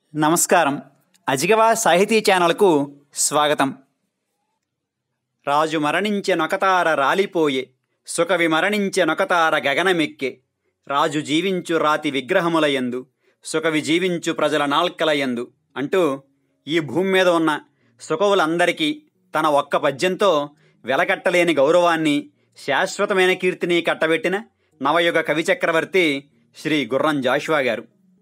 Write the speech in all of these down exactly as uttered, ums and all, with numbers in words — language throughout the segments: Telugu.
నమస్కారం. అజిగవా సాహితీ ఛానల్కు స్వాగతం. రాజు మరణించె నొకతార రాలిపోయే, సుకవి మరణించె నొకతార గగనమెక్కే. రాజు జీవించు రాతి విగ్రహములయందు, సుకవి జీవించు ప్రజల నాల్కలయందు అంటూ ఈ భూమి మీద ఉన్న సుకవులందరికీ తన ఒక్క పద్యంతో వెలకట్టలేని గౌరవాన్ని, శాశ్వతమైన కీర్తిని కట్టబెట్టిన నవయుగ కవి చక్రవర్తి శ్రీ గుర్రం జాషువా గారు.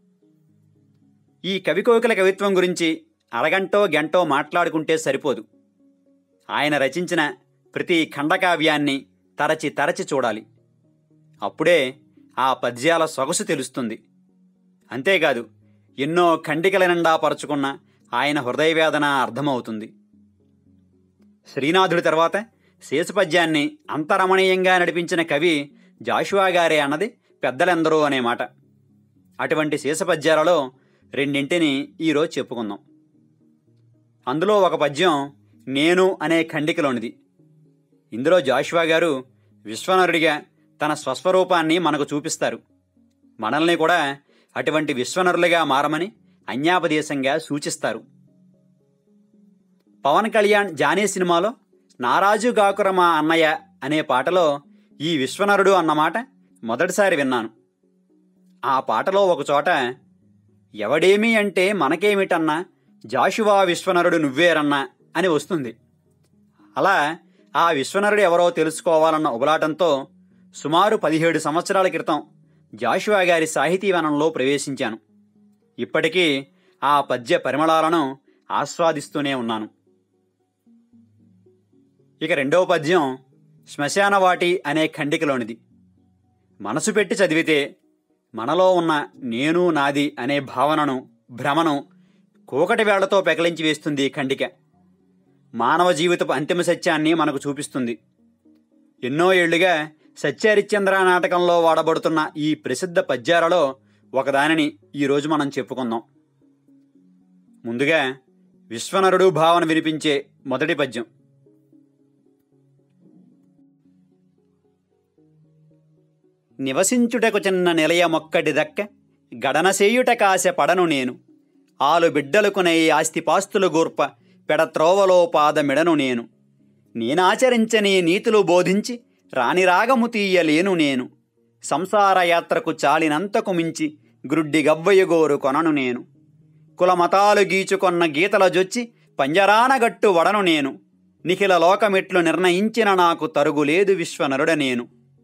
ఈ కవికోకిల కవిత్వం గురించి అరగంటో గంటో మాట్లాడుకుంటే సరిపోదు. ఆయన రచించిన ప్రతి ఖండకావ్యాన్ని తరచి తరచి చూడాలి. అప్పుడే ఆ పద్యాల సొగసు తెలుస్తుంది. అంతేకాదు, ఎన్నో ఖండికల నిండా పరుచుకున్న ఆయన హృదయవేదన అర్థమవుతుంది. శ్రీనాథుడి తర్వాత శేషపద్యాన్ని అంతరమణీయంగా నడిపించిన కవి జాషువా గారే అన్నది పెద్దలెందరూ అనే మాట. అటువంటి శేషపద్యాలలో రెండింటిని ఈరోజు చెప్పుకుందాం. అందులో ఒక పద్యం నేను అనే ఖండికలోనిది. ఇందులో జాషువా గారు విశ్వనరుడిగా తన స్వస్వరూపాన్ని మనకు చూపిస్తారు. మనల్ని కూడా అటువంటి విశ్వనరులుగా మారమని అన్యాపదేశంగా సూచిస్తారు. పవన్ కళ్యాణ్ జానీ సినిమాలో నారాజు గాకుర మా అన్నయ్య అనే పాటలో ఈ విశ్వనరుడు అన్నమాట మొదటిసారి విన్నాను. ఆ పాటలో ఒకచోట ఎవడేమి అంటే మనకేమిటన్నా, జాషువా విశ్వనరుడు నువ్వేరన్నా అని వస్తుంది. అలా ఆ విశ్వనరుడు ఎవరో తెలుసుకోవాలన్న ఉబలాటంతో సుమారు పదిహేడు సంవత్సరాల క్రితం జాషువా గారి సాహితీవనంలో ప్రవేశించాను. ఇప్పటికీ ఆ పద్య పరిమళాలను ఆస్వాదిస్తూనే ఉన్నాను. ఇక రెండవ పద్యం శ్మశానవాటి అనే ఖండికలోనిది. మనసు పెట్టి చదివితే మనలో ఉన్న నేను నాది అనే భావనను, భ్రమను కూకటి వేళ్లతో పెకలించి వేస్తుంది ఈ ఖండిక. మానవ జీవితపు అంతిమ సత్యాన్ని మనకు చూపిస్తుంది. ఎన్నో ఏళ్లుగా సత్యహరిశ్చంద్ర నాటకంలో వాడబడుతున్న ఈ ప్రసిద్ధ పద్యాలలో ఒకదానిని ఈరోజు మనం చెప్పుకుందాం. ముందుగా విశ్వనరుడు భావన వినిపించే మొదటి పద్యం. నివసించుటకు చిన్న నిలయ మొక్కటి దక్క, గడనసేయుట కాశ పడను నేను. ఆలు బిడ్డలకునై ఆస్తిపాస్తులు గూర్ప, పెడత్రోవలో పాదమిడను నేను. నేనాచరించని నీతులు బోధించి రాని రాగము తీయలేను నేను. సంసార యాత్రకు చాలినంతకు మించి గ్రుడ్డి గవ్వయ్యగోరు కొనను నేను. కులమతాలు గీచుకొన్న గీతల జొచ్చి పంజరానగట్టు వడను నేను. నిఖిల లోకమిట్లు నిర్ణయించిన నాకు తరుగులేదు విశ్వనరుడ నేను.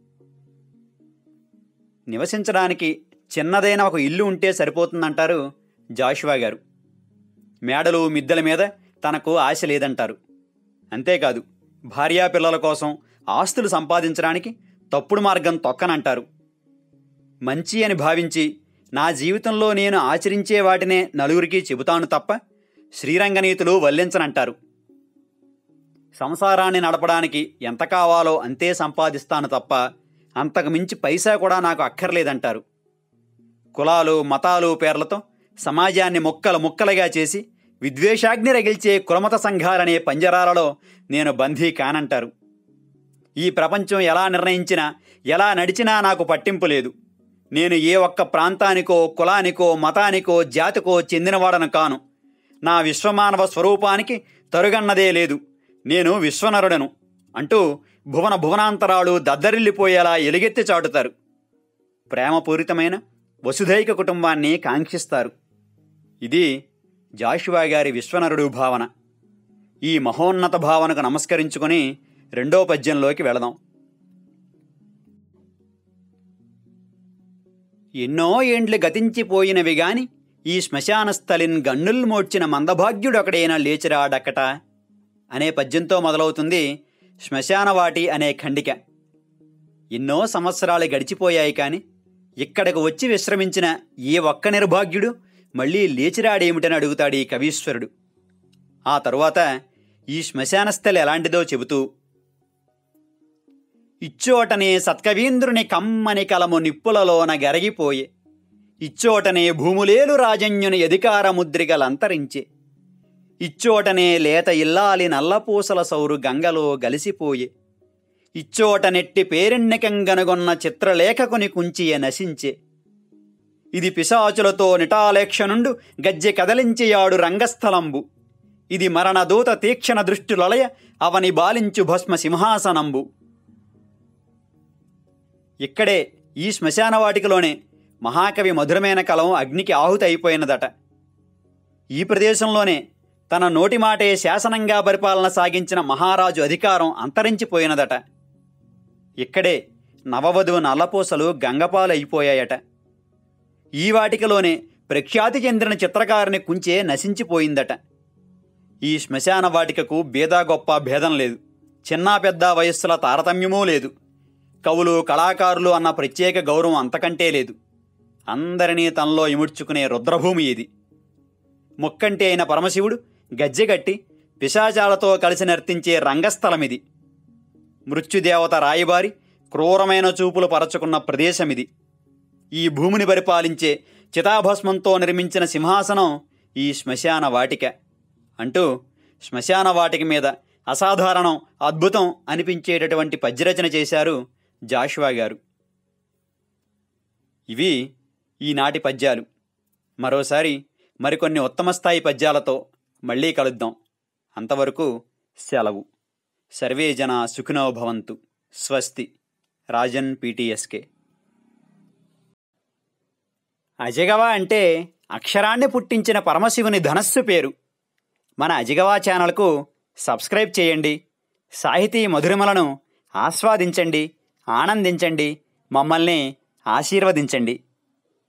నివసించడానికి చిన్నదైన ఒక ఇల్లు ఉంటే సరిపోతుందంటారు జాషువా గారు. మేడలు మిద్దెల మీద తనకు ఆశ లేదంటారు. అంతేకాదు, భార్యాపిల్లల కోసం ఆస్తులు సంపాదించడానికి తప్పుడు మార్గం తొక్కనంటారు. మంచి అని భావించి నా జీవితంలో నేను ఆచరించే వాటినే నలుగురికి చెబుతాను తప్ప శ్రీరంగనీతులు వల్లించనంటారు. సంసారాన్ని నడపడానికి ఎంత కావాలో అంతే సంపాదిస్తాను తప్ప అంతకు మించి పైసా కూడా నాకు అక్కర్లేదంటారు. కులాలు మతాలు పేర్లతో సమాజాన్ని ముక్కలు ముక్కలుగా చేసి విద్వేషాగ్ని రగిల్చే కులమత సంఘాలనే పంజరాలలో నేను బందీ కానంటారు. ఈ ప్రపంచం ఎలా నిర్ణయించినా ఎలా నడిచినా నాకు పట్టింపు లేదు. నేను ఏ ఒక్క ప్రాంతానికో కులానికో మతానికో జాతికో చెందినవాడను కాను. నా విశ్వమానవ స్వరూపానికి తరుగన్నదే లేదు. నేను విశ్వనరుడను అంటూ భువన భువనాంతరాలు దద్దరిల్లిపోయేలా ఎలుగెత్తి చాటుతారు. ప్రేమపూరితమైన వసుధైక కుటుంబాన్ని కాంక్షిస్తారు. ఇది జాషువా గారి విశ్వనరుడు భావన. ఈ మహోన్నత భావనకు నమస్కరించుకొని రెండో పద్యంలోకి వెళదాం. ఎన్నో ఏండ్లు గతించిపోయినవి గాని ఈ శ్మశాన స్థలిన్ గన్నుల్ మోడ్చిన మందభాగ్యుడొకడైనా లేచిరాడక్కట అనే పద్యంతో మొదలవుతుంది శ్మశానవాటి అనే ఖండిక. ఎన్నో సంవత్సరాలు గడిచిపోయాయి కానీ ఇక్కడకు వచ్చి విశ్రమించిన ఏ ఒక్క నిర్భాగ్యుడు మళ్ళీ లేచిరాడేమిటని అడుగుతాడు ఈ కవీశ్వరుడు. ఆ తరువాత ఈ శ్మశానస్థలి ఎలాంటిదో చెబుతూ, ఇచ్చోటనే సత్కవీంద్రుని కమ్మని కలము నిప్పులలోన గరగిపోయే, ఇచ్చోటనే భూములేలు రాజన్యుని అధికార ముద్రికలంతరించే, ఇచ్చోటనే లేత ఇల్లాలి నల్లపూసల సౌరు గంగలో గలిసిపోయే, ఇచ్చోట నెట్టి పేరెన్నికంగనుగొన్న చిత్రలేఖకుని కుంచియ నశించే, ఇది పిశాచులతో నిటాలేక్షనుండు గజ్జె కదలించియాడు రంగస్థలంబు. ఇది మరణదూత తీక్షణ దృష్టిలొలయ అవని బాలించు భస్మ సింహాసనంబు. ఇక్కడే ఈ శ్మశాన వాటికలోనే మహాకవి మధురమైన కలం అగ్నికి ఆహుతి అయిపోయినదట. ఈ ప్రదేశంలోనే తన నోటి మాటే శాసనంగా పరిపాలన సాగించిన మహారాజు అధికారం అంతరించిపోయినదట. ఇక్కడే నవవధువు నల్లపూసలు గంగపాలు అయిపోయాయట. ఈ వాటికలోనే ప్రఖ్యాతి చెందిన చిత్రకారుని కుంచే నశించిపోయిందట. ఈ శ్మశాన వాటికకు బీద గొప్ప భేదం లేదు, చిన్నా పెద్ద వయస్సుల తారతమ్యమూ లేదు, కవులు కళాకారులు అన్న ప్రత్యేక గౌరవం అంతకంటే లేదు. అందరినీ తనలో ఇముడ్చుకునే రుద్రభూమి ఇది. ముక్కంటి అయిన పరమశివుడు గజ్జెగట్టి పిశాచాలతో కలిసి నర్తించే రంగస్థలమిది. మృత్యుదేవత రాయబారి క్రూరమైన చూపులు పరచుకున్న ప్రదేశమిది. ఈ భూమిని పరిపాలించే చితాభస్మంతో నిర్మించిన సింహాసనం ఈ శ్మశాన వాటిక అంటూ శ్మశాన వాటిక మీద అసాధారణం, అద్భుతం అనిపించేటటువంటి పద్యరచన చేశారు జాషువా గారు. ఇవి ఈనాటి పద్యాలు. మరోసారి మరికొన్ని ఉత్తమ స్థాయి పద్యాలతో మళ్ళీ కలుద్దాం. అంతవరకు సెలవు. సర్వే జనా సుఖినో భవంతు. స్వస్తి. రాజన్ పీటీఎస్కే. అజగవ అంటే అక్షరాన్ని పుట్టించిన పరమశివుని ధనస్సు పేరు. మన అజగవా ఛానల్కు సబ్స్క్రైబ్ చేయండి. సాహితీ మధురిమలను ఆస్వాదించండి, ఆనందించండి, మమ్మల్ని ఆశీర్వదించండి.